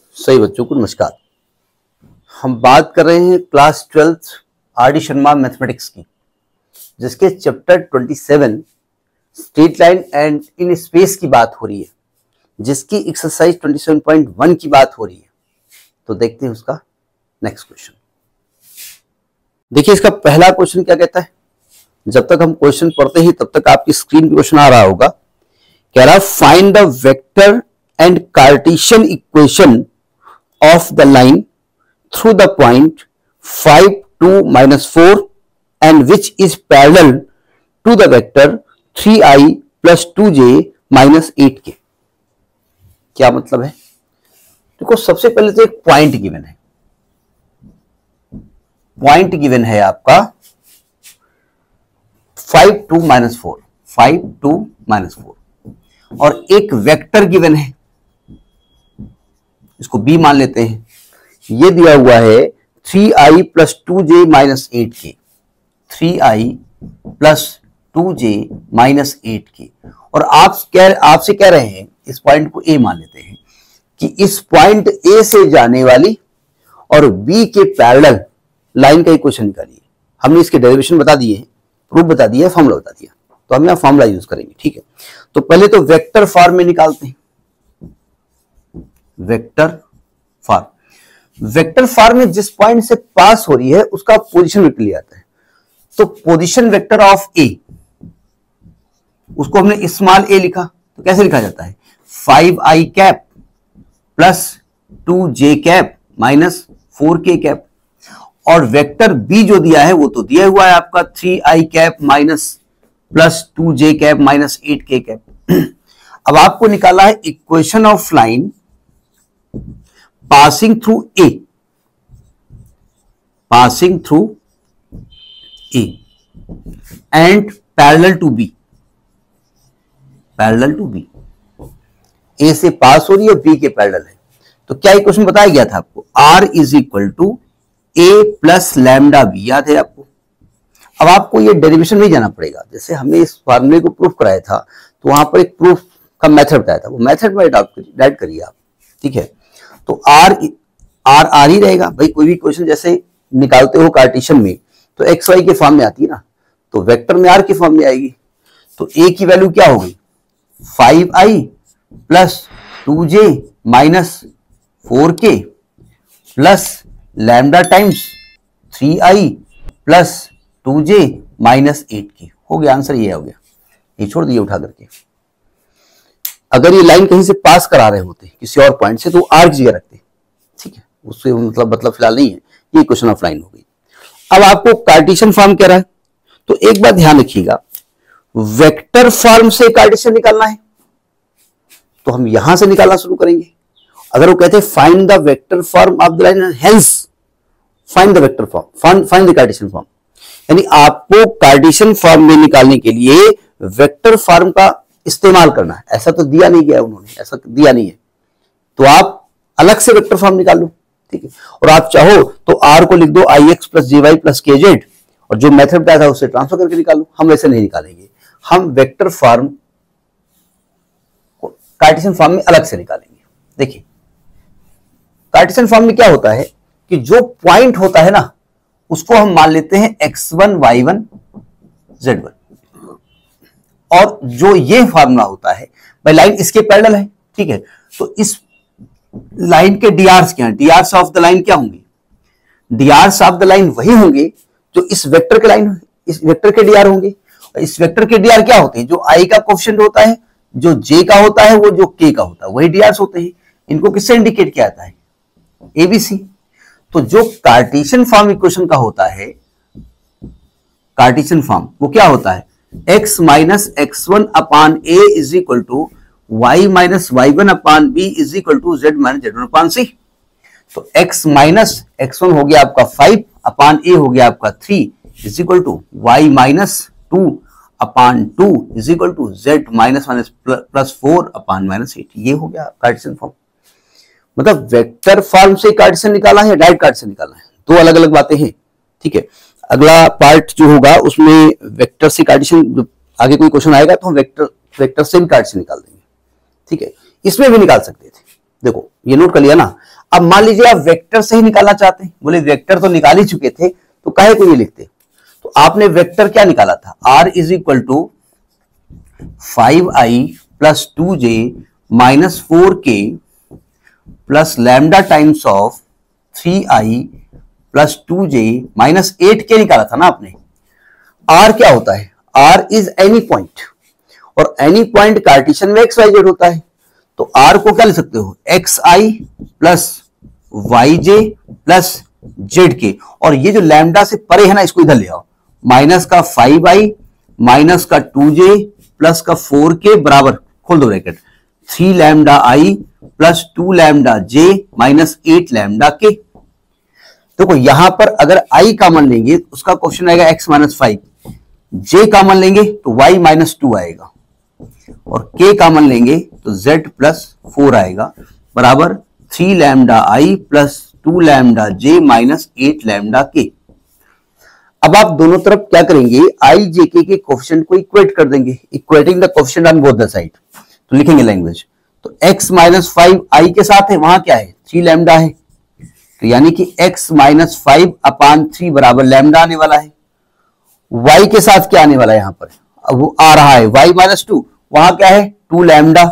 सही बच्चों को नमस्कार। हम बात कर रहे हैं class 12th R D Sharma mathematics की, जिसके chapter 27 straight line and in space की बात हो रही है, जिसकी एक्सरसाइज 27.1 की बात हो रही है। तो देखते हैं उसका नेक्स्ट क्वेश्चन। देखिए इसका पहला क्वेश्चन क्या कहता है। जब तक हम क्वेश्चन पढ़ते हैं तब तक आपकी स्क्रीन पे क्वेश्चन आ रहा होगा। कह रहा find the vector and Cartesian equation of the line through the point 5, 2, -4 and which is parallel to the vector 3i plus 2j minus 8k। क्या मतलब है? देखो सबसे पहले तो एक पॉइंट गिवन है। पॉइंट गिवन है आपका 5, 2, -4, 5, 2, -4 और एक वेक्टर गिवन है, इसको b मान लेते हैं। ये दिया हुआ है 3i plus 2j minus 8k, 3i plus 2j minus 8k। और आपसे कह रहे हैं इस पॉइंट को a मान लेते हैं कि इस पॉइंट a से जाने वाली और b के पैरेलल लाइन का इक्वेशन निकालिए। हमने इसके डेरिवेशन बता दिए हैं, प्रूफ बता दिया, फॉर्मूला बता दिया, तो हम यहाँ फॉर्मूला यूज करेंगे। ठीक है, तो पहले तो वेक्टर फॉर्म में निकालते हैं। वेक्टर फॉर्म में जिस पॉइंट से पास हो रही है उसका पोजीशन वेक्टर लिया जाता है। तो पोजीशन वेक्टर ऑफ ए, उसको हमने स्मॉल ए लिखा, तो कैसे लिखा जाता है 5i cap plus 2j cap minus 4k cap. और वेक्टर बी जो दिया है वो तो दिया हुआ है आपका 3i cap minus plus 2j cap minus 8k cap. अब आपको निकाला है equation of line passing through A and parallel to B। A से पास हो रही है, B के पैरेलल है। तो क्या इक्वेशन बताया गया था आपको, R is equal to A plus lambda B, याद है आपको। अब आपको ये डेरिवेशन में जाना पड़ेगा। जैसे हमने इस फार्मूले को प्रूफ कराया था तो वहां पर एक प्रूफ का मेथड बताया था, वो मेथड में डाइट करिए आप। ठीक है, तो आर ही रहेगा भाई। कोई भी क्वेश्चन जैसे निकालते हो कार्टेशियन में तो एक्स वाई के फॉर्म में आती है ना, तो वेक्टर में आर के फॉर्म में आएगी। तो ए की वैल्यू क्या होगी 5i plus 2j minus 4k plus lambda times 3i plus 2j minus 8k। हो गया आंसर, ये हो गया। ये छोड़ दिए उठा करके। अगर ये लाइन कहीं से पास करा रहे होते किसी और पॉइंट से तो आर की जगह रखते। ठीक है, उससे मतलब फिलहाल नहीं है, ये क्वेश्चन ऑफ लाइन हो गई। अब आपको कार्टेशियन फॉर्म कह रहा है, तो एक बात ध्यान रखिएगा, वेक्टर फॉर्म से कार्टेशियन निकालना है तो हम यहां से निकालना शुरू करेंगे। अगर वो कहते हैं find the vector form of the line, hence find the vector form, find the Cartesian form, यानी आपको कार्टेशियन फॉर्म में निकालने के लिए वेक्टर फॉर्म का इस्तेमाल करना है। ऐसा तो दिया नहीं गया उन्होंने, ऐसा दिया नहीं है, तो आप अलग से वेक्टर फॉर्म निकाल लो। ठीक है, और आप चाहो तो आर को लिख दो ix plus jy plus kz, और जो मेथड बताया था उससे ट्रांसफर करके निकालो। हम वैसे नहीं निकालेंगे, हम वेक्टर फॉर्म को कार्टेशियन फॉर्म में अलग से निकालेंगे। देखिए कार्टेशियन फॉर्म में क्या होता है कि जो पॉइंट होता है ना उसको हम मान लेते हैं x1 y1 z1, और जो ये फार्मूला होता है भाई लाइन इसके पैरेलल है। ठीक है, तो इस लाइन के डीआर्स क्या हैं, डीआर्स ऑफ द लाइन क्या होंगे, डीआर्स ऑफ द लाइन वही होंगे जो इस वेक्टर के लाइन, इस वेक्टर के डीआर होंगे। इस वेक्टर के डीआर क्या होते हैं, जो आई का कोएफिशिएंट होता है, जो जे का होता है, वो जो के का होता है, वही डीआर्स होते हैं। इनको किससे इंडिकेट किया जाता है, एबीसी। तो जो कार्टेशियन फॉर्म इक्वेशन का होता है, कार्टेशियन फॉर्म वो क्या होता है, x minus x1 upon a is equal to y minus y1 upon b is equal to z minus z1 upon c। तो x माइनस x1 हो गया आपका 5 अपान a हो गया आपका 3 is equal to y minus 2 upon 2 is equal to z minus minus plus 4 upon minus 8। ये हो गया कार्टेशियन फॉर्म। मतलब वेक्टर फॉर्म से कार्टेशियन निकाला है, डायरेक्ट कार्टेशियन निकाला है, दो अलग अलग बातें हैं। ठीक है, अगला पार्ट जो होगा उसमें वेक्टर से कार्टेशियन, आगे कोई क्वेश्चन आएगा तो हम वेक्टर से भी कार्टेशियन निकाल देंगे। ठीक है, इसमें भी निकाल सकते थे, देखो ये नोट कर लिया ना। अब मान लीजिए आप वेक्टर से ही निकालना चाहते हैं, बोले वेक्टर तो निकाल ही चुके थे तो काहे को ये लिखते। तो आपने वेक्टर क्या निकाला था, r is equal to 5i plus 2j minus 4k plus lambda times of 3i plus 2j minus 8k निकाला था ना आपने। r क्या होता है, r इज एनी पॉइंट, और एनी पॉइंट कार्टेशियन में xyz होता है। तो r को क्या लिख सकते हो, xi plus yj plus zk, और ये जो लैम्डा से परे है ना इसको इधर ले आओ, माइनस का 5i माइनस का 2j प्लस का 4k बराबर, खोल दो bracket, 3 lambda i plus 2 lambda j minus 8 lambda k। देखो यहां पर अगर i कॉमन लेंगे उसका क्वेश्चन आएगा x माइनस 5, j कॉमन लेंगे तो y माइनस 2 आएगा, और k कॉमन लेंगे तो z प्लस 4 आएगा, बराबर 3 lambda i plus 2 lambda j minus 8 lambda k। अब आप दोनों तरफ क्या करेंगे, i j k के कोफिशिएंट को इक्वेट कर देंगे, equating the coefficient on both the side. तो लिखेंगे लैंग्वेज, तो x माइनस 5 i के साथ है, वहां क्या है 3 लैम्डा है, तो यानी कि x माइनस 5 अपान 3 बराबर लैम्डा आने वाला है। y के साथ क्या आने वाला है यहां पर, अब वो आ रहा है y माइनस 2, वहां क्या है 2 लैम्डा,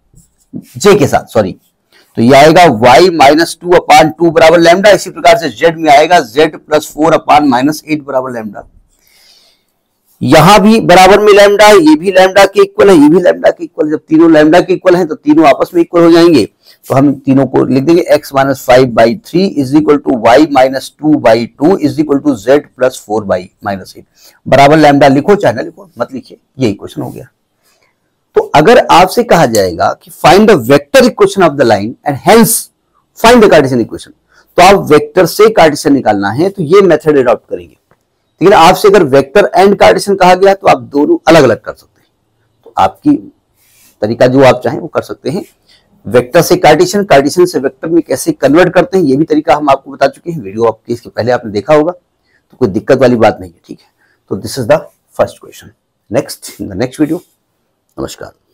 j के साथ सॉरी, तो ये आएगा y माइनस 2 अपान 2 बराबर लैम्डा। इसी प्रकार से z में आएगा z प्लस 4 अपान माइनस 8 बराबर लैम्डा। यहां भी बराबर में लैम्डा, ये भी लैम्डा के इक्वल है, ये भी लैम्डा के इक्वल। जब तीनों लैम्डा के इक्वल हैं तो तीनों आपस में इक्वल हो जाएंगे, तो हम तीनों को लिख देंगे x minus 5/3 is equal to y minus 2/2 is equal to z plus 4/-8 बराबर लैम्डा। लिखो चाहे ना लिखो, मत लिखिए, यही क्वेश्चन हो गया। तो अगर आपसे कहा जाएगा कि find the vector equation of the line and hence find the Cartesian equation, तो आप वेक्टर से कार्टेशियन निकालना है तो ये मेथड अडॉप्ट करेंगे। लेकिन आपसे अगर वेक्टर एंड कार्टेशियन कहा गया तो आप दोनों अलग अलग कर सकते हैं, तो आपकी तरीका जो आप चाहें वो कर सकते हैं। वेक्टर से कार्टेशियन, कार्टेशियन से वेक्टर में कैसे कन्वर्ट करते हैं ये भी तरीका हम आपको बता चुके हैं, वीडियो आपके इसके पहले आपने देखा होगा, तो कोई दिक्कत वाली बात नहीं है, ठीक है। तो this is the first question, next in the next video. नमस्कार।